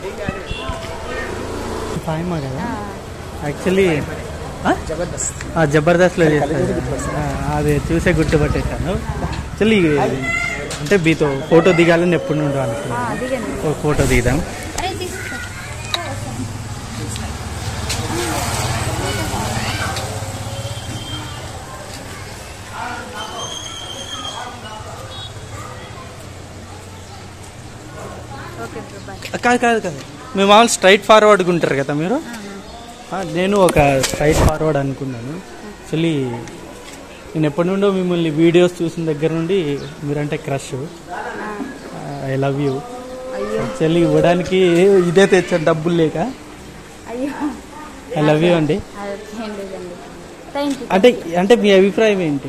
ఫాయిమా కదా యాక్చువల్లీ జబర్దస్త్లో చేస్తాను అది చూసే గుర్తుపట్టేశాను యాక్చువల్లీ అంటే మీతో ఫోటో దిగాలని ఎప్పుడు నుండో అనుకున్నాను ఫోటో దిగుదాం కాదు కాదు కాదు మేము మామూలు స్ట్రైట్ ఫార్వర్డ్గా ఉంటారు కదా మీరు నేను ఒక స్ట్రైట్ ఫార్వర్డ్ అనుకున్నాను యాక్చువల్లీ నేను ఎప్పటి నుండో మిమ్మల్ని వీడియోస్ చూసిన దగ్గర నుండి మీరంటే crush I love you actually ఇవ్వడానికి ఇదే తెచ్చాను డబ్బులు లేక ఐ లవ్ యూ అండి అంటే అంటే మీ అభిప్రాయం ఏంటి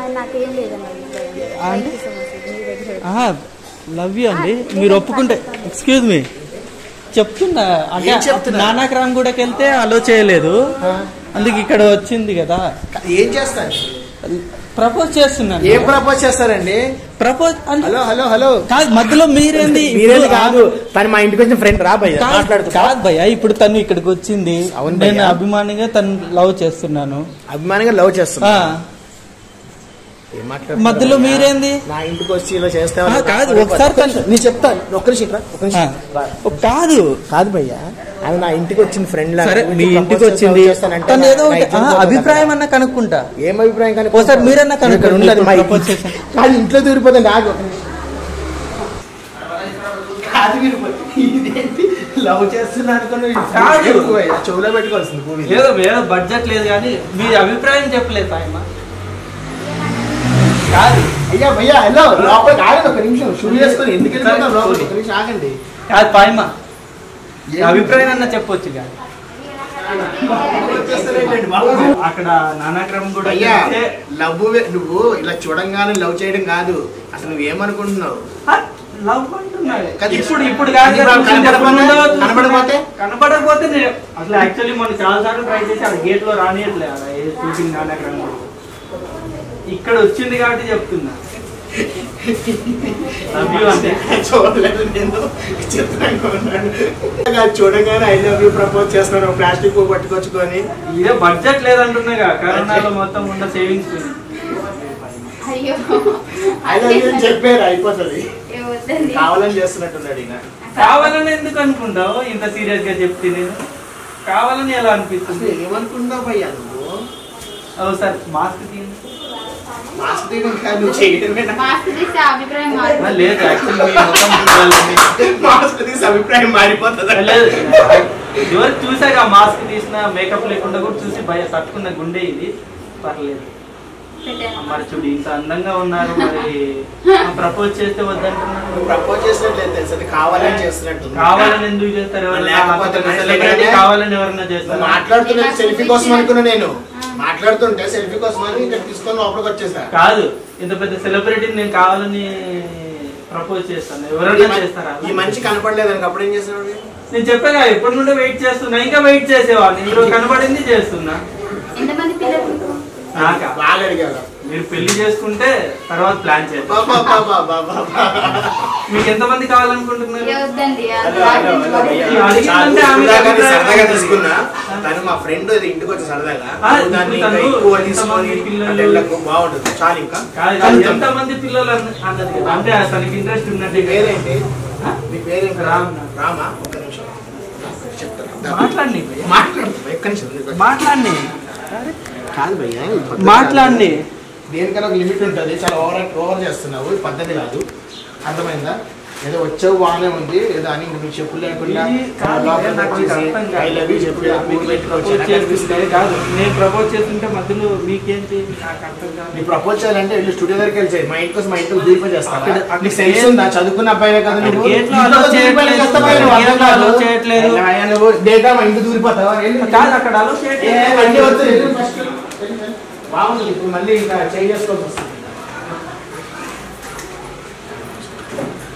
లవ్ యూ అండి మీరు ఒప్పుకుంటే ఎక్స్క్యూజ్ మీ చెప్తున్నా అంటే నానాక్రామ్ గూడకి వెళ్తే అలో చేయలేదు అందుకు ఇక్కడ వచ్చింది కదా ఏం చేస్తారు ప్రపోజ్ చేస్తున్నాను ఏం ప్రపోజ్ చేస్తారండి ప్రపోజ్ హలో హలో హలో కాదు మధ్యలో మీరేంది మీరేంది కాదు తను మా ఇంటికి వచ్చిన ఫ్రెండ్ రా భయ్య కాదు భయ్య ఇప్పుడు తను ఇక్కడికి వచ్చింది నేను అభిమానిగా తను లవ్ చేస్తున్నాను అభిమానిగా లవ్ చేస్తున్నా మధ్యలో మీరేంది నా ఇంటికి వచ్చి ఇలా చేస్తా కాదు ఒకసారి నేను చెప్తాను ఒక్క నిమిషం కాదు కాదు భయ్య అది నా ఇంటికి వచ్చిన ఫ్రెండ్ సరే మీ ఇంటికి వచ్చింది తను ఏదో అభిప్రాయం అన్న కనుక్కుంటా ఏం అభిప్రాయం కానీ ఒకసారి మీరన్నా కనుక్కోండి కాదు ఇంట్లో దూరిపోతుంది ఆగు లవ్ చేస్తున్నా చెవులో పెట్టుకోవాల్సింది ఏదో ఏదో బడ్జెట్ లేదు కానీ మీ అభిప్రాయం చెప్పలేదు ఆయన కాదు అయ్యా భయ్యా హలో లోపలికి ఆగండి ఒక నిమిషం షూట్ చేసుకొని ఎందుకు వెళ్ళిపోతాం లోపలికి ఒక నిమిషం ఆగండి కాదు పాయమా అభిప్రాయం అన్న చెప్పొచ్చు కానీ అక్కడ నానాక్రమం కూడా అయ్యా లవ్ నువ్వు ఇలా చూడంగానే లవ్ చేయడం కాదు అసలు నువ్వేమనుకుంటున్నావు లవ్ అంటున్నాడు ఇప్పుడు కనపడకపోతే అసలు యాక్చువల్లీ మనం చాలా సార్లు ట్రై చేసి ఆ గేట్ లో రానియట్లే అలా ఏ షూటింగ్ నానాక్రమం ఇక్కడ వచ్చింది కాబట్టి చెప్తున్నా చూడలేదు నేను చూడగానే ఐ లవ్ యూ ప్రపోజ్ చేస్తున్నాను ప్లాస్టిక్ పువ్వు పట్టుకొచ్చుకొని ఇదే బడ్జెట్ లేదంటున్నాగా కరోనాలో మొత్తం ఉన్న సేవింగ్స్ ఐ లవ్ యూ చెప్పారు అయిపోతుంది కావాలని చేస్తున్నట్టున్నాడు ఈయన కావాలని ఎందుకు అనుకుంటావు ఇంత సీరియస్ గా చెప్తే నేను కావాలని ఎలా అనిపిస్తుంది ఏమనుకుంటావు భయ్యా నువ్వు సార్ మాస్క్ తీయండి మాస్క్ తీయడం కాదు నువ్వు చేయడమే లేదు మాస్క్ తీసి అభిప్రాయం మారిపోతుంది లేదు ఎవరు చూసాక ఆ మాస్క్ తీసిన మేకప్ లేకుండా కూడా చూసి భయ తట్టుకున్న గుండె ఇది పర్లేదు మరి చూడు ఇంత అందంగా ఉన్నారు మరి ప్రపోజ్ చేస్తే వద్దంటున్నారు ప్రపోజ్ చేసినట్లేదు తెలుసు కావాలని చేస్తున్నట్టు కావాలని ఎందుకు చేస్తారు కావాలని ఎవరన్నా చేస్తారు మాట్లాడుతున్నా సెల్ఫీ కోసం అనుకున్నా నేను మాట్లాడుతుంటే సెల్ఫీ కోసం అని ఇక్కడ తీసుకొని లోపలికి వచ్చేసా కాదు ఇంత పెద్ద సెలబ్రిటీని నేను కావాలని ప్రపోజ్ చేస్తాను ఎవరైనా చేస్తారా ఈ మనిషి కనపడలేదు అప్పుడు ఏం చేస్తున్నాడు నేను చెప్పాగా ఎప్పటి నుండో వెయిట్ చేస్తున్నా ఇంకా వెయిట్ చేసేవాడిని ఈరోజు కనపడింది చేస్తున్నా బాగా అడిగారు మీరు పెళ్లి చేసుకుంటే తర్వాత ప్లాన్ చేద్దాం మీకు ఎంతమంది కావాలనుకుంటున్నారు సరదాగా తీసుకున్నా తను మా ఫ్రెండ్ ఇంటికి వచ్చి సరదాగా బాగుంటుంది చాలు ఇంకా ఎంతమంది పిల్లలు అన్నది కదా అంటే తనకి ఇంట్రెస్ట్ ఉన్నట్టు పేరేంటి మీ పేరేంటి రామా ఒక్క నిమిషం చెప్తాను మాట్లాడండి ఒక్క నిమిషం మాట్లాడండి కాదు భయ్య మాట్లాడండి దేనికైనా ఒక లిమిట్ ఉంటుంది చాలా ఓవర్ చేస్తున్నావు పద్ధతి కాదు అర్థమైందా ఏదో వచ్చావు బాగానే ఉంది ఏదో అని నువ్వు చెప్పు లేకుండా ఐ లవ్ యూ చెప్పి కాదు నేను ప్రపోజ్ చేస్తుంటే మధ్యలో మీకేంటి నీ ప్రపోజ్ చేయాలంటే వెళ్ళి స్టూడియో దగ్గరికి వెళ్ళి మా ఇంటి కోసం మా ఇంటికి దీపం చేస్తాను నీకు సెన్స్ ఉందా చదువుకున్న అబ్బాయిలే కదా నువ్వు డేటా మా ఇంటికి దూరిపోతావా అక్కడ బాగుంటుంది ఇప్పుడు మళ్ళీ ఇంకా చేంజ్ చేసుకోవాల్సి వస్తుంది